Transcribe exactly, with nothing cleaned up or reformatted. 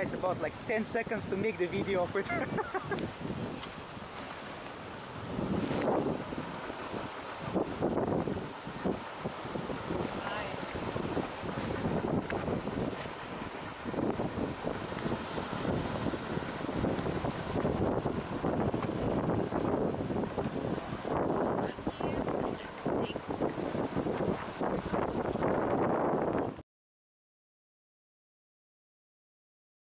guys about like ten seconds to make the video of it.